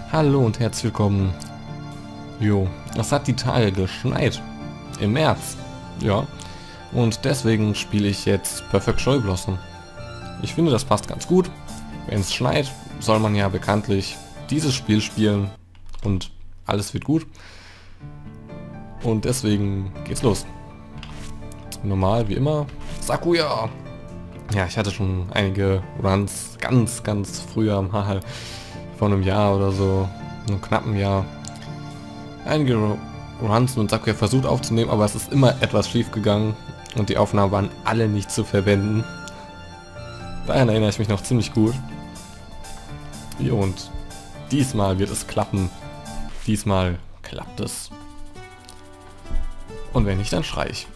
Hallo und herzlich willkommen. Jo, es hat die Tage geschneit. Im März. Ja. Und deswegen spiele ich jetzt Perfect Joy Blossom. Ich finde, das passt ganz gut. Wenn es schneit, soll man ja bekanntlich dieses Spiel spielen und alles wird gut. Und deswegen geht's los. Normal, wie immer. Sakuya! Ja, ich hatte schon einige Runs ganz früher mal, vor einem Jahr oder so, einem knappen Jahr, einige Runs mit Sakuya versucht aufzunehmen, aber es ist immer etwas schief gegangen und die Aufnahmen waren alle nicht zu verwenden. Daran erinnere ich mich noch ziemlich gut. Jo, und diesmal wird es klappen. Diesmal klappt es. Und wenn nicht, dann schrei ich.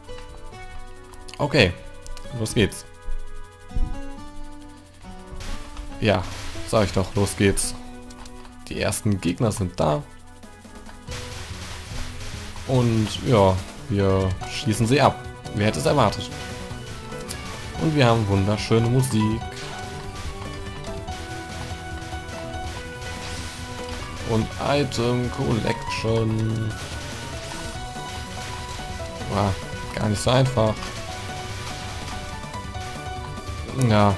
Okay, los geht's. Ja, sag ich doch, los geht's. Die ersten Gegner sind da. Und ja, wir schießen sie ab. Wer hätte es erwartet? Und wir haben wunderschöne Musik. Und Item Collection. War gar nicht so einfach. Ja.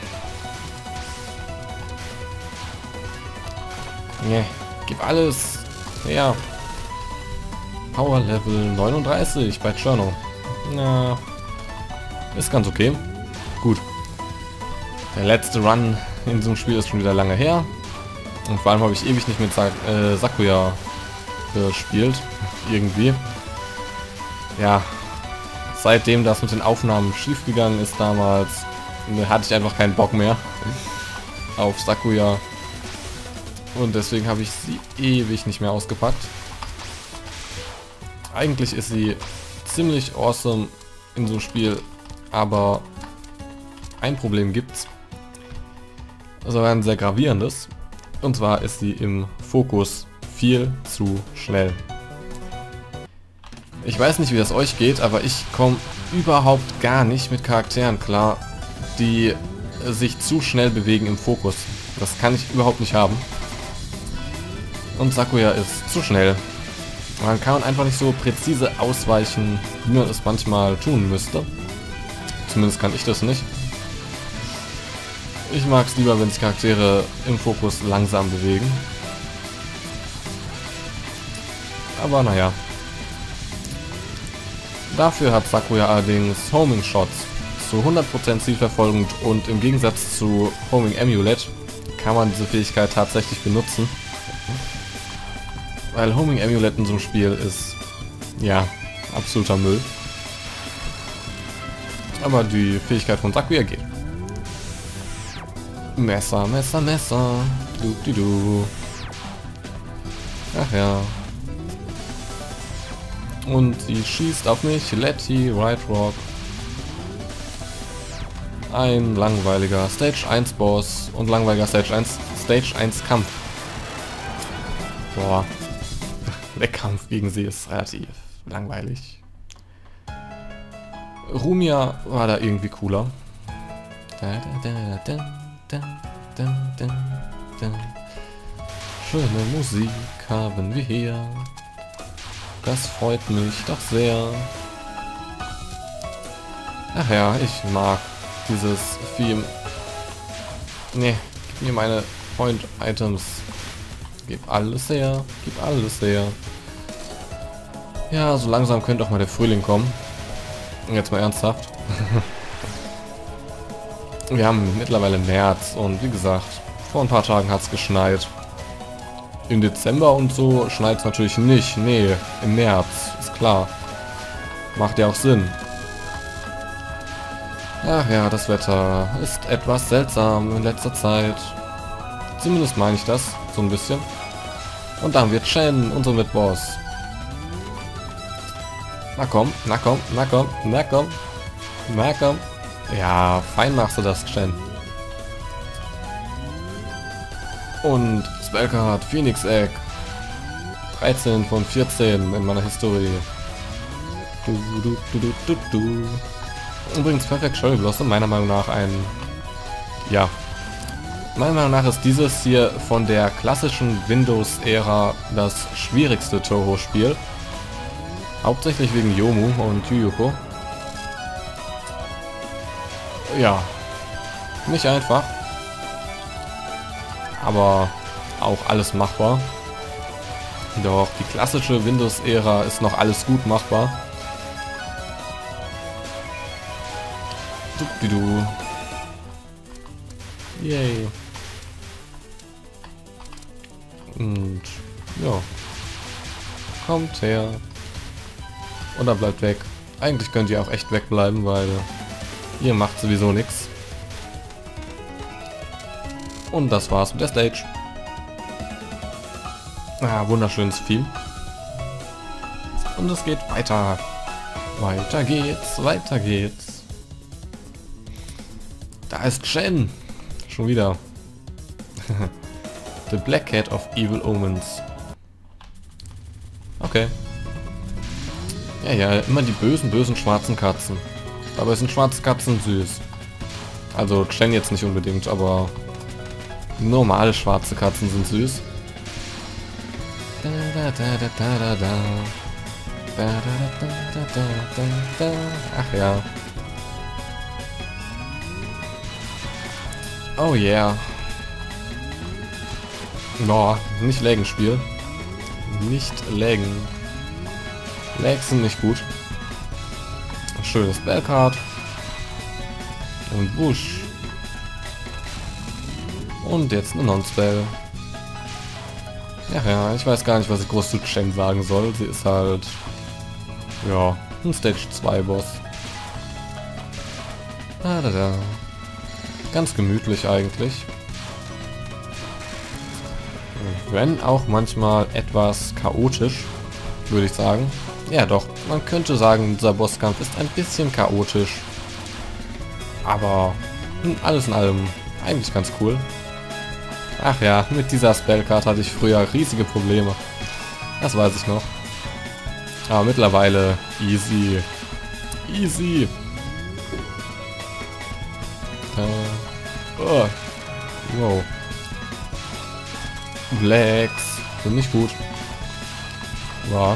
Nee, gib alles. Ja. Power Level 39 bei Cherno. Na, ist ganz okay. Gut. Der letzte Run in diesem Spiel ist schon wieder lange her. Und vor allem habe ich ewig nicht mit Sakuya gespielt. Irgendwie. Ja. Seitdem das mit den Aufnahmen schief gegangen ist damals, hatte ich einfach keinen Bock mehr auf Sakuya. Und deswegen habe ich sie ewig nicht mehr ausgepackt. Eigentlich ist sie ziemlich awesome in so einem Spiel, aber ein Problem gibt's. Also ein sehr gravierendes. Und zwar ist sie im Fokus viel zu schnell. Ich weiß nicht, wie das euch geht, aber ich komme überhaupt gar nicht mit Charakteren klar, die sich zu schnell bewegen im Fokus. Das kann ich überhaupt nicht haben. Und Sakuya ist zu schnell. Man kann einfach nicht so präzise ausweichen, wie man es manchmal tun müsste. Zumindest kann ich das nicht. Ich mag es lieber, wenn sich Charaktere im Fokus langsam bewegen. Aber naja. Dafür hat Sakuya allerdings Homing Shots zu 100% zielverfolgend und im Gegensatz zu Homing Amulet kann man diese Fähigkeit tatsächlich benutzen. Weil Homing Amulet in so einem Spiel ist, ja, absoluter Müll. Aber die Fähigkeit von Sakuya geht. Messer, Messer, Messer. Du. Ach ja. Und sie schießt auf mich. Letty, Right Rock. Ein langweiliger Stage 1 Boss und langweiliger Stage 1 Kampf. Boah. Der Kampf gegen sie ist relativ langweilig. Rumia war da irgendwie cooler. Schöne Musik haben wir hier. Das freut mich doch sehr. Ach ja, ich mag dieses Theme. Ne, gib mir meine Point-Items. Gib alles her, gib alles her. Ja, so langsam könnte auch mal der Frühling kommen. Jetzt mal ernsthaft. Wir haben mittlerweile März und wie gesagt, vor ein paar Tagen hat es geschneit. Im Dezember und so schneit es natürlich nicht. Nee, im März, ist klar. Macht ja auch Sinn. Ach ja, das Wetter ist etwas seltsam in letzter Zeit. Zumindest meine ich das, so ein bisschen. Und dann wird Chen unser Mitboss. Na komm, na komm, na komm, na komm, na komm. Ja, fein machst du das, Chen. Und Spellcard Phoenix Egg. 13 von 14 in meiner Historie. Übrigens Perfect Joy Blossom meiner Meinung nach ein, ja, Meiner Meinung nach ist dieses hier von der klassischen Windows-Ära das schwierigste Touhou-Spiel. Hauptsächlich wegen Yomu und Yuyuko. Ja, nicht einfach. Aber auch alles machbar. Doch die klassische Windows-Ära ist noch alles gut machbar. Du. Yay. Und ja. Kommt her. Oder bleibt weg. Eigentlich könnt ihr auch echt wegbleiben, weil ihr macht sowieso nichts. Und das war's mit der Stage. Ah, wunderschönes Theme. Und es geht weiter. Weiter geht's, weiter geht's. Da ist Chen. Schon wieder. The Black Cat of Evil Omens. Okay. Ja, immer die bösen schwarzen Katzen. Dabei sind schwarze Katzen süß. Also Chen jetzt nicht unbedingt, aber normale schwarze Katzen sind süß. Ach ja. Oh yeah. Boah, nicht laggen Spiel. Nicht laggen. Lags sind nicht gut. Schönes Spellcard. Und Busch. Und jetzt eine Non-Spell. Ja, ich weiß gar nicht, was ich groß zu Chen sagen soll. Sie ist halt... ja, ein Stage 2 Boss. Ganz gemütlich eigentlich. Wenn auch manchmal etwas chaotisch, würde ich sagen. Ja doch, man könnte sagen, dieser Bosskampf ist ein bisschen chaotisch. Aber alles in allem eigentlich ganz cool. Ach ja, mit dieser Spellcard hatte ich früher riesige Probleme. Das weiß ich noch. Aber mittlerweile easy. Easy. Oh. Wow. Blacks sind nicht gut. Ja.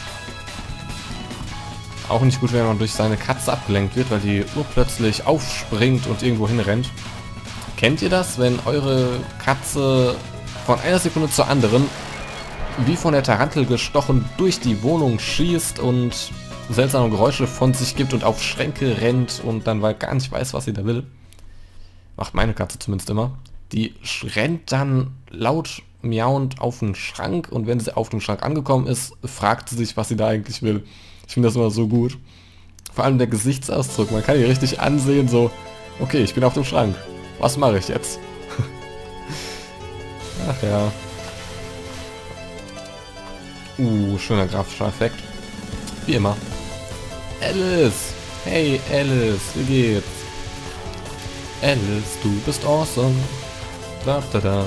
Auch nicht gut, wenn man durch seine Katze abgelenkt wird, weil die urplötzlich aufspringt und irgendwo hinrennt. Kennt ihr das, wenn eure Katze von einer Sekunde zur anderen wie von der Tarantel gestochen durch die Wohnung schießt und seltsame Geräusche von sich gibt und auf Schränke rennt und dann weil gar nicht weiß, was sie da will? Macht meine Katze zumindest immer. Die rennt dann laut miauend auf den Schrank und wenn sie auf dem Schrank angekommen ist, fragt sie sich, was sie da eigentlich will. Ich finde das immer so gut. Vor allem der Gesichtsausdruck. Man kann hier richtig ansehen, so, okay, ich bin auf dem Schrank. Was mache ich jetzt? Ach ja. Schöner grafischer Effekt. Wie immer. Alice! Hey Alice, wie geht's? Alice, du bist awesome. Da.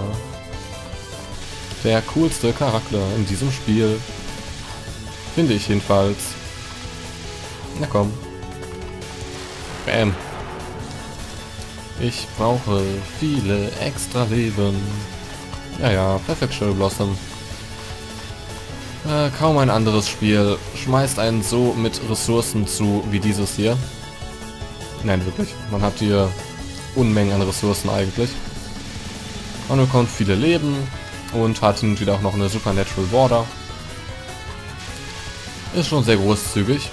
Der coolste Charakter in diesem Spiel. Finde ich jedenfalls. Na komm. Bam. Ich brauche viele extra Leben. Ja, Perfect Cherry Blossom. Kaum ein anderes Spiel schmeißt einen so mit Ressourcen zu wie dieses hier. Nein, wirklich. Man hat hier Unmengen an Ressourcen eigentlich. Man bekommt viele Leben und hat hin und wieder auch noch eine Supernatural Border. Ist schon sehr großzügig.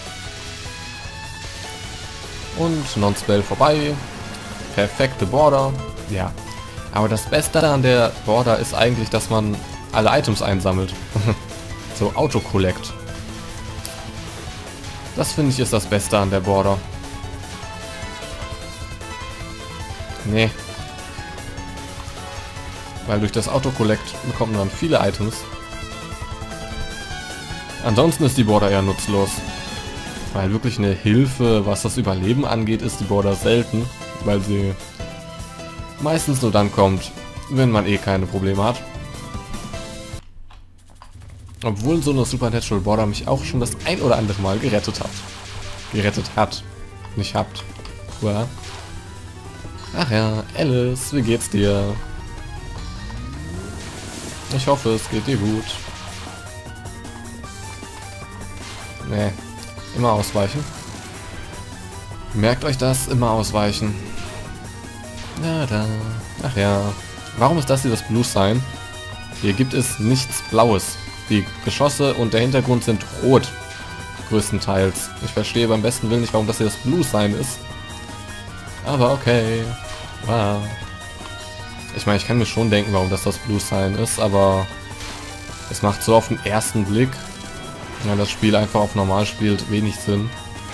Und Non-Spell vorbei. Perfekte Border. Ja. Aber das Beste an der Border ist eigentlich, dass man alle Items einsammelt. So Auto-Collect. Das finde ich ist das Beste an der Border. Nee. Weil durch das Auto-Collect bekommt man viele Items. Ansonsten ist die Border eher nutzlos. Weil wirklich eine Hilfe, was das Überleben angeht, ist die Border selten. Weil sie meistens nur dann kommt, wenn man eh keine Probleme hat. Obwohl so eine Supernatural Border mich auch schon das ein oder andere Mal gerettet hat. Nicht habt. Ja. Ach ja, Alice, wie geht's dir? Ich hoffe, es geht dir gut. Nee, immer ausweichen. Merkt euch das, immer ausweichen. Na da. Ach ja. Warum ist das hier das Blue Sign? Hier gibt es nichts Blaues. Die Geschosse und der Hintergrund sind rot. Größtenteils. Ich verstehe beim besten Willen nicht, warum das hier das Blue Sign ist. Aber okay. Wow. Ich meine, ich kann mir schon denken, warum das Blue Sign ist, aber es macht so auf den ersten Blick, wenn das Spiel einfach auf normal spielt, wenig Sinn.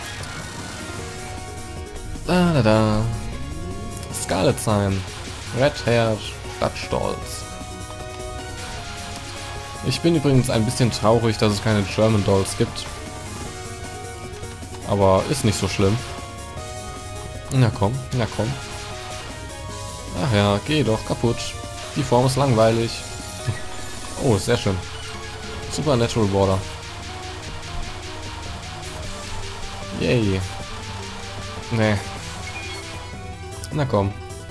Da. Scarlet Sign. Red Haired Stadtstolz. Ich bin übrigens ein bisschen traurig, dass es keine German Dolls gibt. Aber ist nicht so schlimm. Na komm, na komm. Ach ja, geh doch kaputt. Die Form ist langweilig. Oh, sehr schön. Supernatural Border. Yay. Nee. Na komm.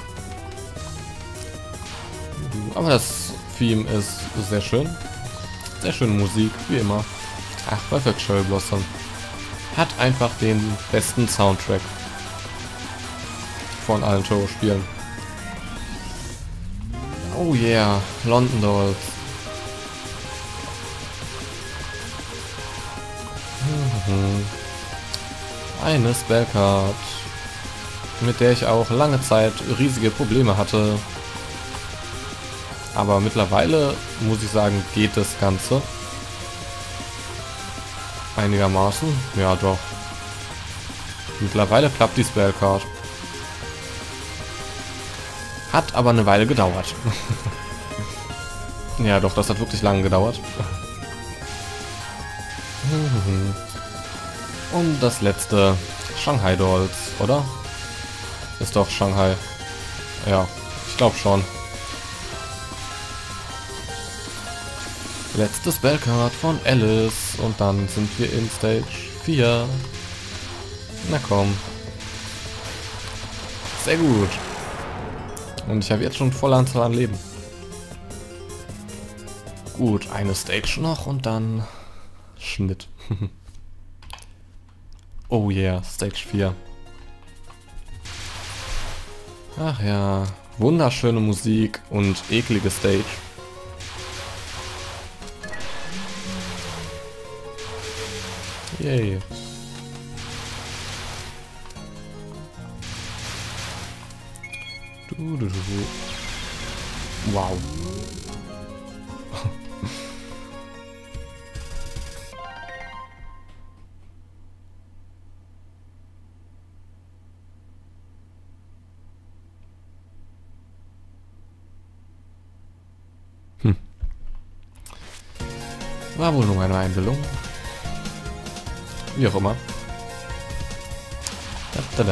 Aber das Theme ist sehr schön. Sehr schöne Musik, wie immer. Ach, Perfect Cherry Blossom. Hat einfach den besten Soundtrack von allen Toho-Spielen. Oh yeah, London Dolls. Eine Spellcard, mit der ich auch lange Zeit riesige Probleme hatte. Aber mittlerweile, muss ich sagen, geht das Ganze. Einigermaßen. Ja, doch. Mittlerweile klappt die Spellcard. Hat aber eine Weile gedauert. Ja, doch, das hat wirklich lange gedauert. Und das letzte, Shanghai Dolls, oder? Ist doch Shanghai. Ja, ich glaube schon. Letzte Spellcard von Alice und dann sind wir in Stage 4. Na komm. Sehr gut. Und ich habe jetzt schon volle Anzahl an Leben. Gut, eine Stage noch und dann Schnitt. Oh yeah, Stage 4. Ach ja, wunderschöne Musik und eklige Stage. Yay. Wow. War wohl nur eine Einbildung. Wie auch immer. Da.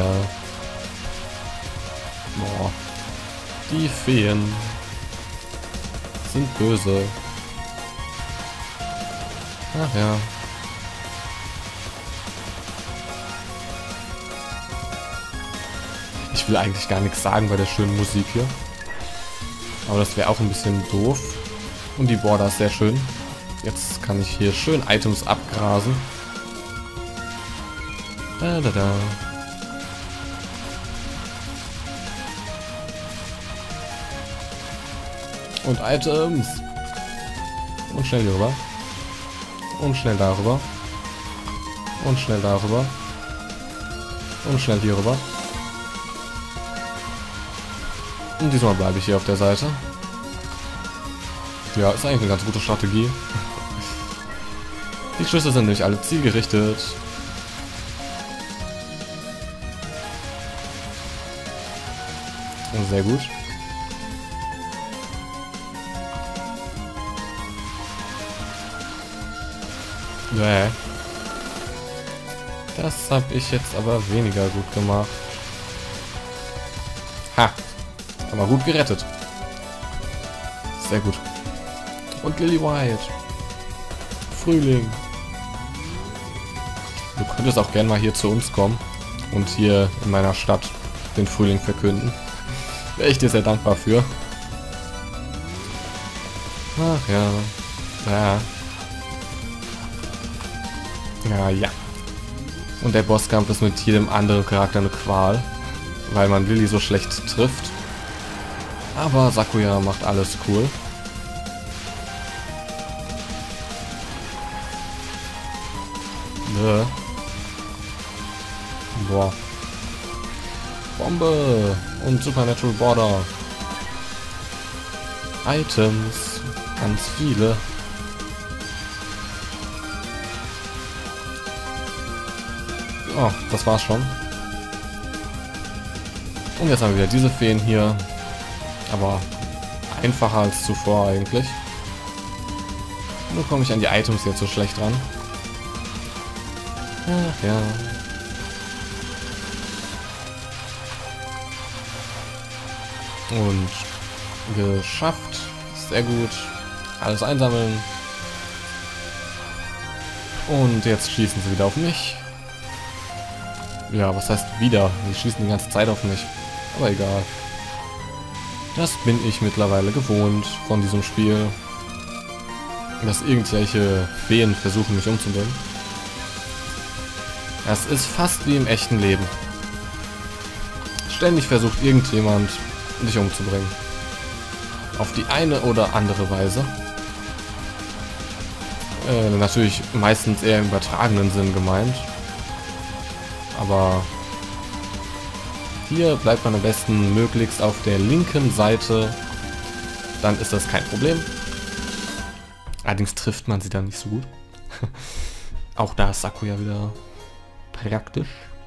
Boah. Die Feen sind böse. Ach ja. Ich will eigentlich gar nichts sagen bei der schönen Musik hier. Aber das wäre auch ein bisschen doof. Und die Border ist sehr schön. Jetzt kann ich hier schön Items abgrasen. Da. Und Items. Und schnell hier rüber. Und schnell darüber. Und schnell darüber. Und schnell hier rüber. Und diesmal bleibe ich hier auf der Seite. Ja, ist eigentlich eine ganz gute Strategie. Die Schüsse sind nämlich alle zielgerichtet. Sehr gut. Nee. Das habe ich jetzt aber weniger gut gemacht. Ha! Aber gut gerettet. Sehr gut. Und Lily White. Frühling. Du könntest auch gerne mal hier zu uns kommen und hier in meiner Stadt den Frühling verkünden. Wäre ich dir sehr dankbar für. Ach ja. Ja. Ja, ja. Und der Bosskampf ist mit jedem anderen Charakter eine Qual, weil man Lilly so schlecht trifft. Aber Sakuya macht alles cool. Boah. Bombe und Supernatural Border. Items. Ganz viele. Oh, das war's schon. Und jetzt haben wir wieder diese Feen hier. Aber einfacher als zuvor eigentlich. Nur komme ich an die Items jetzt so schlecht ran. Ach ja. Und geschafft. Sehr gut. Alles einsammeln. Und jetzt schießen sie wieder auf mich. Ja, was heißt wieder? Die schießen die ganze Zeit auf mich. Aber egal. Das bin ich mittlerweile gewohnt von diesem Spiel. Dass irgendwelche Feen versuchen mich umzubringen. Es ist fast wie im echten Leben. Ständig versucht irgendjemand, dich umzubringen. Auf die eine oder andere Weise. Natürlich meistens eher im übertragenen Sinn gemeint. Aber hier bleibt man am besten möglichst auf der linken Seite. Dann ist das kein Problem. Allerdings trifft man sie dann nicht so gut. Auch da ist Sakuya wieder praktisch.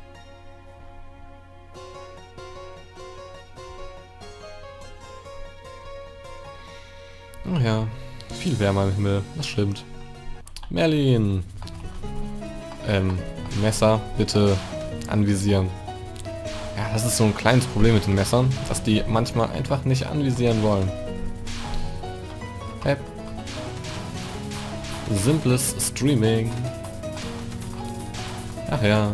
Ach ja, viel wärmer im Himmel, das stimmt. Merlin! Messer bitte anvisieren. Ja, das ist so ein kleines Problem mit den Messern, dass die manchmal einfach nicht anvisieren wollen. Simples Streaming. Ach ja.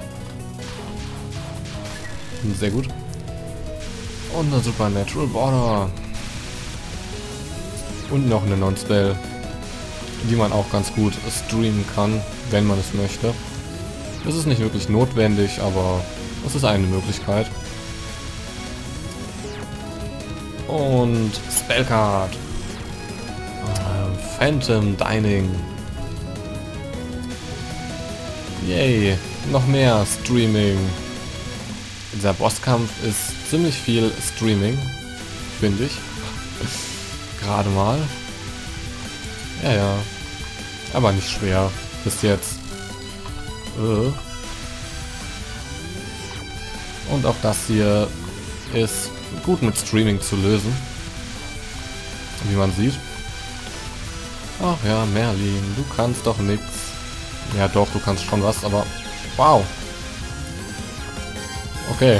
Sehr gut. Und eine Supernatural Border. Und noch eine Non-Spell, die man auch ganz gut streamen kann, wenn man es möchte. Das ist nicht wirklich notwendig, aber es ist eine Möglichkeit. Und Spellcard. Phantom Dining. Yay, noch mehr Streaming. Dieser Bosskampf ist ziemlich viel Streaming, finde ich. Gerade mal. Ja, ja. Aber nicht schwer. Bis jetzt. Und auch das hier ist gut mit Streaming zu lösen. Wie man sieht. Ach ja, Merlin, du kannst doch nix. Ja doch, du kannst schon was, aber... Wow. Okay.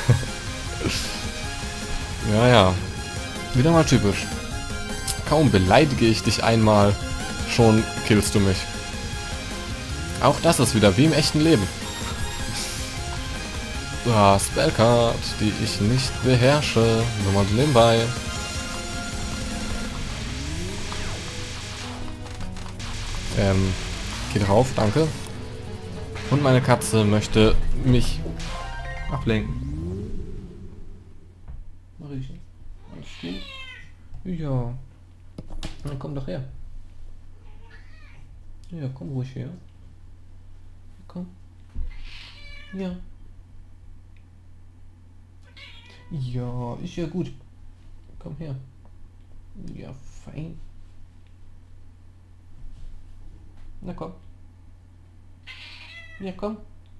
Ja, ja. Wieder mal typisch. Kaum beleidige ich dich einmal, schon killst du mich. Auch das ist wieder wie im echten Leben. Ah, Spellcard, die ich nicht beherrsche. Nur mal so nebenbei. Geht rauf, danke. Und meine Katze möchte mich ablenken. Mariechen, alles gut? Ja. Dann komm doch her. Ja, komm ruhig her. Komm. Ja. Ja, ist ja gut. Komm her. Ja, fein. Na komm. Ja, komm.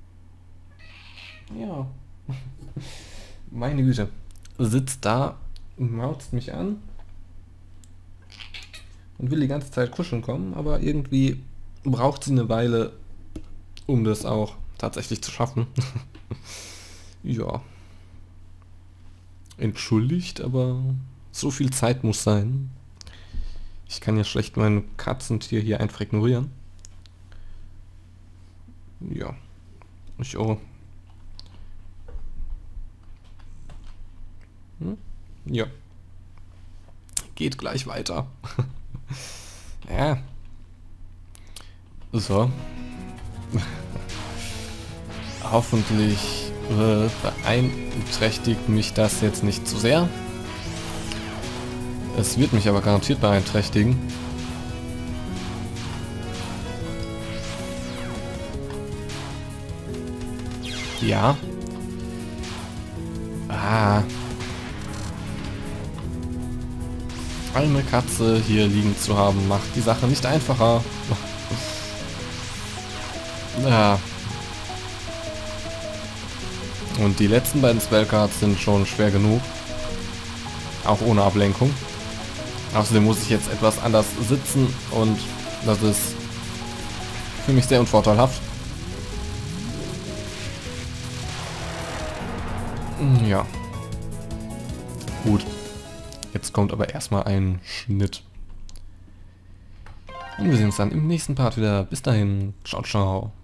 Ja. Meine Güte. Sitzt da, mauzt mich an und will die ganze Zeit kuscheln kommen, aber irgendwie braucht sie eine Weile, um das auch tatsächlich zu schaffen. Ja. Entschuldigt, aber so viel Zeit muss sein. Ich kann ja schlecht mein Katzentier hier einfach ignorieren. Ja. Ich auch. Hm? Ja. Geht gleich weiter. Ja. So. Hoffentlich beeinträchtigt mich das jetzt nicht zu sehr. Es wird mich aber garantiert beeinträchtigen. Ja. Ah. Eine Katze hier liegen zu haben, macht die Sache nicht einfacher. Ja. Und die letzten beiden Spellcards sind schon schwer genug. Auch ohne Ablenkung. Außerdem muss ich jetzt etwas anders sitzen und das ist für mich sehr unvorteilhaft. Ja. Gut. Jetzt kommt aber erstmal ein Schnitt. Und wir sehen uns dann im nächsten Part wieder. Bis dahin. Ciao, ciao.